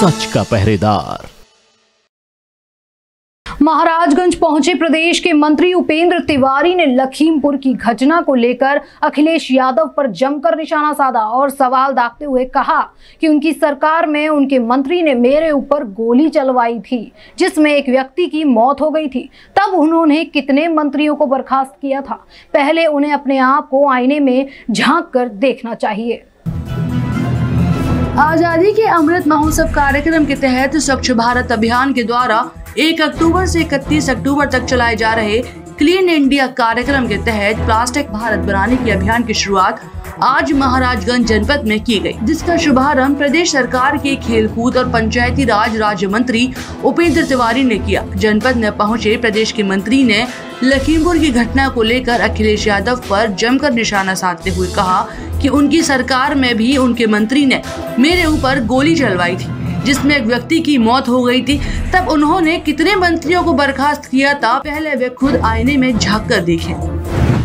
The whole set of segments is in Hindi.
सच का पहरेदार। महाराजगंज पहुंचे प्रदेश के मंत्री उपेंद्र तिवारी ने लखीमपुर की घटना को लेकर अखिलेश यादव पर जमकर निशाना साधा और सवाल दागते हुए कहा कि उनकी सरकार में उनके मंत्री ने मेरे ऊपर गोली चलवाई थी जिसमें एक व्यक्ति की मौत हो गई थी। तब उन्होंने कितने मंत्रियों को बर्खास्त किया था? पहले उन्हें अपने आप को आईने में झांक कर देखना चाहिए। आजादी के अमृत महोत्सव कार्यक्रम के तहत स्वच्छ भारत अभियान के द्वारा 1 अक्टूबर से 31 अक्टूबर तक चलाए जा रहे क्लीन इंडिया कार्यक्रम के तहत प्लास्टिक भारत बनाने के अभियान की शुरुआत आज महाराजगंज जनपद में की गई, जिसका शुभारंभ प्रदेश सरकार के खेलकूद और पंचायती राज राज्य मंत्री उपेंद्र तिवारी ने किया। जनपद में पहुंचे प्रदेश के मंत्री ने लखीमपुर की घटना को लेकर अखिलेश यादव पर जमकर निशाना साधते हुए कहा कि उनकी सरकार में भी उनके मंत्री ने मेरे ऊपर गोली चलवाई थी जिसमें एक व्यक्ति की मौत हो गई थी। तब उन्होंने कितने मंत्रियों को बर्खास्त किया था? पहले वे खुद आईने में झांक कर देखें।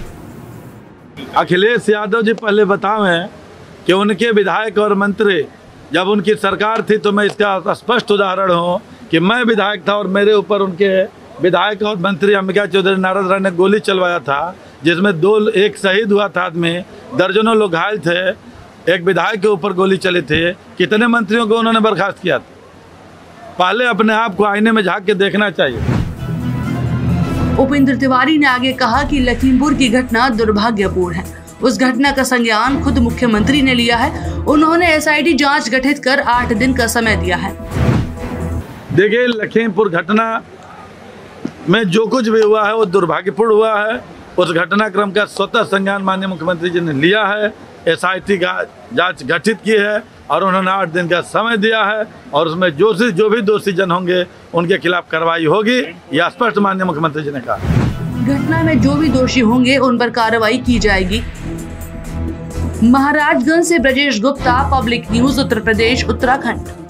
अखिलेश यादव जी पहले बतावें कि उनके विधायक और मंत्री जब उनकी सरकार थी, तो मैं इसका स्पष्ट उदाहरण हूँ कि मैं विधायक था और मेरे ऊपर उनके विधायक और मंत्री अंबिका चौधरी नारद राय ने गोली चलवाया था, जिसमें एक शहीद हुआ था आदमी, दर्जनों लोग घायल थे, एक विधायक के ऊपर गोली चली थी। कितने मंत्रियों को उन्होंने बर्खास्त किया था? पहले अपने आप को आईने में झांक के देखना चाहिए। उपेंद्र तिवारी ने आगे कहा कि लखीमपुर की घटना दुर्भाग्यपूर्ण है। उस घटना का संज्ञान खुद मुख्यमंत्री ने लिया है। उन्होंने एसआईटी जांच गठित कर 8 दिन का समय दिया है। देखिए, लखीमपुर घटना में जो कुछ भी हुआ है वो दुर्भाग्यपूर्ण हुआ है। उस घटनाक्रम का स्वतः संज्ञान माननीय मुख्यमंत्री जी ने लिया है, एसआईटी का जांच गठित की है और उन्होंने 8 दिन का समय दिया है और उसमें जो भी दोषी जन होंगे उनके खिलाफ कार्रवाई होगी, यह स्पष्ट माननीय मुख्यमंत्री जी ने कहा। घटना में जो भी दोषी होंगे उन पर कार्रवाई की जाएगी। महाराजगंज से ब्रजेश गुप्ता, पब्लिक न्यूज, उत्तर प्रदेश, उत्तराखंड।